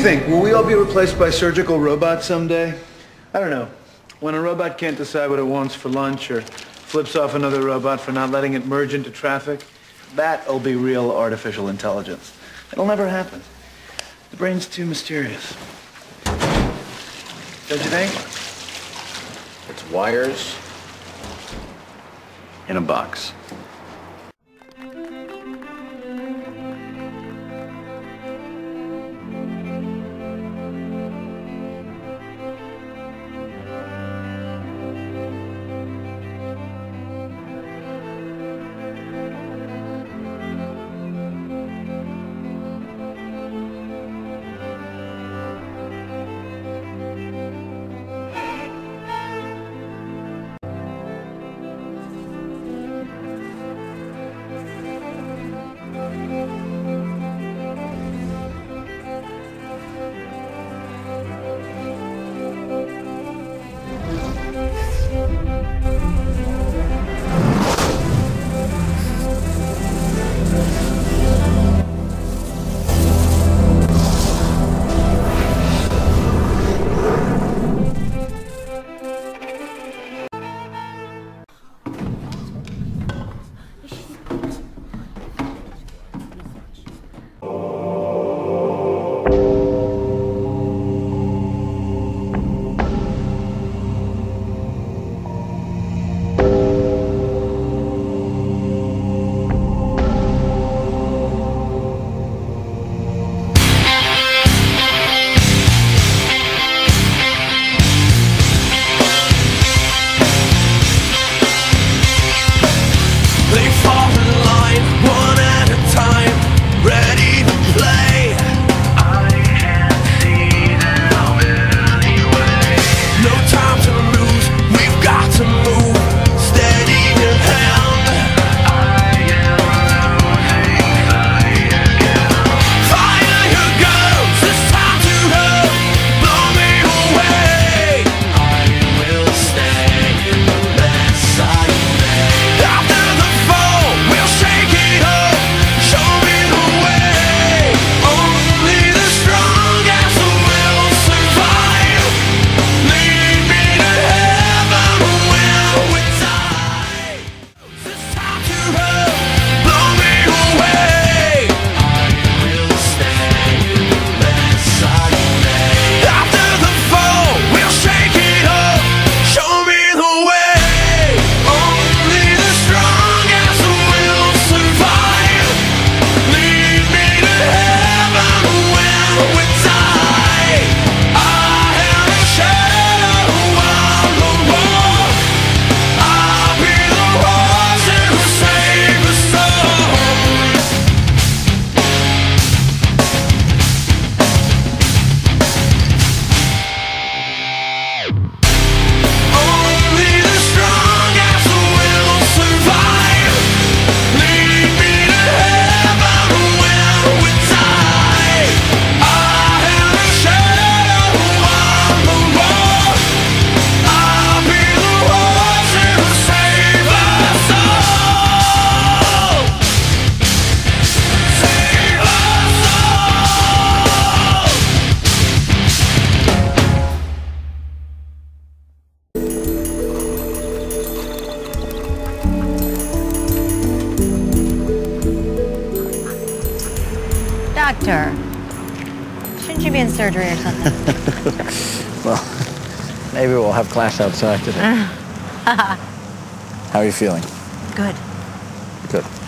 think? Will we all be replaced by surgical robots someday? I don't know. When a robot can't decide what it wants for lunch or flips off another robot for not letting it merge into traffic, that'll be real artificial intelligence. It'll never happen. The brain's too mysterious. Don't you think? It's wires In a box. Doctor, shouldn't you be in surgery or something? Well, maybe we'll have class outside today. How are you feeling? Good. Good.